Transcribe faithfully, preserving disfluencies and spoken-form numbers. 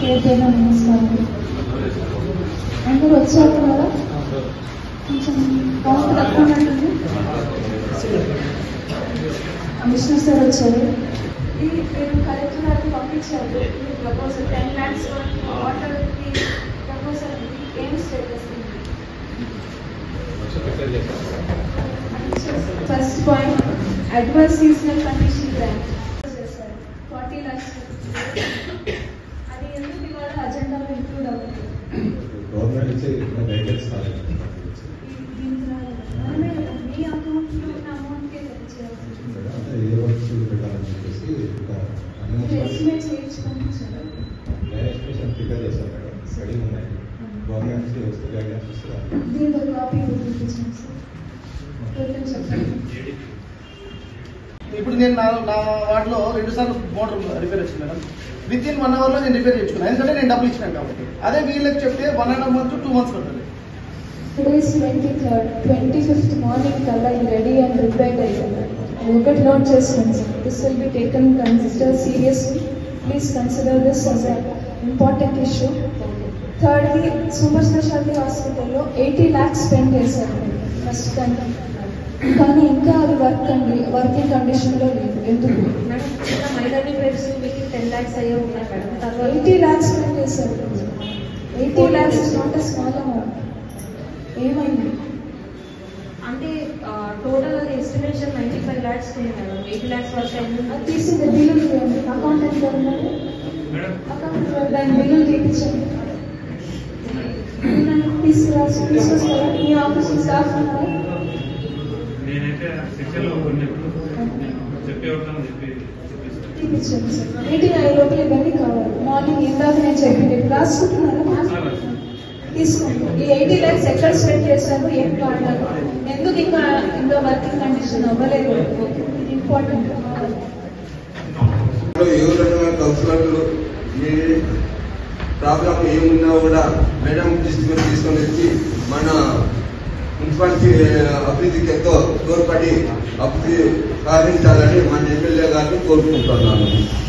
పేరు నమస్కారం. అందరూ వచ్చారు కదా, కొంచెం కౌంట్ తక్కువ ఉన్నట్టుంది. కమిషనర్ సార్ వచ్చారు. ఇది నేను కలెక్టర్ గారికి పంపించారు. ప్రపోజల్ టెన్ ల్యాక్స్ వాటర్కి ప్రపోజల్ ఏం status? First point adverse seasonal condition grant చేశారు ఫార్టీ ల్యాక్స్. అది ఎందుకు ఇవాళ అజెండాలో ఇంక్లూడ్ అవుతుంది? మీ అకౌంట్లో ఉన్న అమౌంట్కే ఎస్టిమేట్ చేయించి పంపించారు. దీంతో కాపీ పంపించాను సార్. ఇప్పుడు నేను నా నా వాటిలో రెండు సార్లు మోటార్ రిపేర్ వచ్చింది madam. Within one hour లో నేను రిపేర్ చేసుకున్నాను, ఎందుకంటే నేను డబ్బులు ఇచ్చినాను కాబట్టి. అదే వీళ్ళకి చెప్తే one and half month two months పడుతుంది. Today's twenty-third, twenty-fifth morning kalla ready and prepared ayyadu. ఒకటి నోట్ చేసుకోండి sir. This will be taken consider seriously. Please consider this as an important issue. Third, super speciality హాస్పిటల్లో eighty lakhs spend చేశారు first time. కానీ ఇంకా అది work అండి working కండిషన్లో లేదు. ఎందుకు మైదాని ప్రైస్ మీకు టెన్ ల్యాక్స్ అయ్యే ఉన్నాయి మేడం. తర్వాత ఎయిటీ ల్యాక్స్ స్పెండ్ చేశారు. Eighty lakhs is not a small amount. ఏమైంది అంటే టోటల్ అది estimation ninety five lakhs madam. Eighty lakhs వరకు అయింది. అది తీసింది బిల్లులు చేయండి. అకౌంట్ ఎంత ఉన్నారు? అకౌంట్ దాని బిల్లులు తీపించండి. తీసుకురా తీసుకొస్తారా? మీ ఆఫీస్ స్టాఫ్ ఉన్నారా? తీపించండి సార్. మీటింగ్ అయ్యే లోపల ఇవన్నీ కావాలి. మార్నింగ్ ఇందాక నేను చెప్పింది రాసుకుంటున్నారా? తీసుకోండి. ఈ ఎయిటీ ల్యాక్స్ ఎక్కడ స్పెండ్ చేశారు, ఏం వాడారు, ఎందుకు ఇంకా ఇంకా వర్కింగ్ కండిషన్ అవ్వలేదు, ఇది ఇంపార్టెంట్. కౌన్సిలర్లు మీ ప్రాబ్లం ఏమున్నా కూడా మేడం దృష్టికి తీసుకొని వచ్చి మన మున్సిపాలిటీ అభివృద్ధికి ఎంతో తోడ్పడి అభివృద్ధి సాధించాలని మన ఎమ్మెల్యే గారిని కోరుకుంటున్నాను.